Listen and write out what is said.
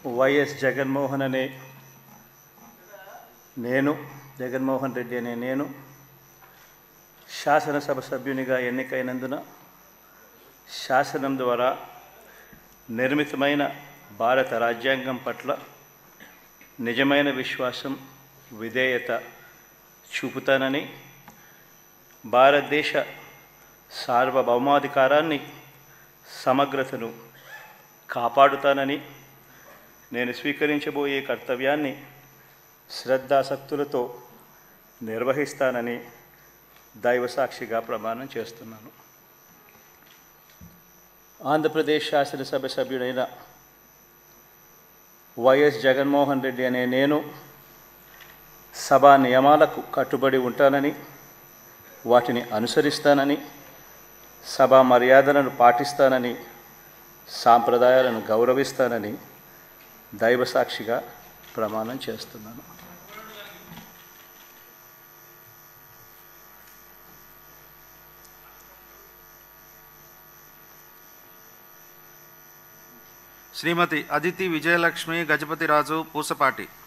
YS Jaganmohan అనే నేను జగన్మోహన్ రెడ్డి అనే నేను శాసనసభ సభ్యునిగా ఎన్నికైనందున శాసనం ద్వారా నిర్మితమైన భారత రాజ్యాంగం పట్ల నిజమైన విశ్వాసం విధేయత చూపుతానని, భారతదేశ సార్వభౌమాధికారాన్ని సమగ్రతను కాపాడుతానని, నేను స్వీకరించబోయే కర్తవ్యాన్ని శ్రద్ధాసక్తులతో నిర్వహిస్తానని దైవసాక్షిగా ప్రమాణం చేస్తున్నాను. ఆంధ్రప్రదేశ్ శాసనసభ సభ్యుడైన వైఎస్ జగన్మోహన్ రెడ్డి అనే నేను సభా నియమాలకు కట్టుబడి ఉంటానని, వాటిని అనుసరిస్తానని, సభా మర్యాదలను పాటిస్తానని, సాంప్రదాయాలను గౌరవిస్తానని దైవసాక్షిగా ప్రమాణం చేస్తున్నాను. శ్రీమతి అదితి విజయలక్ష్మి గజపతిరాజు పూసపాటి.